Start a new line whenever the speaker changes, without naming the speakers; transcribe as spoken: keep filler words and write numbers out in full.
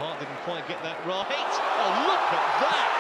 Hart didn't quite get that right. Oh, look at that!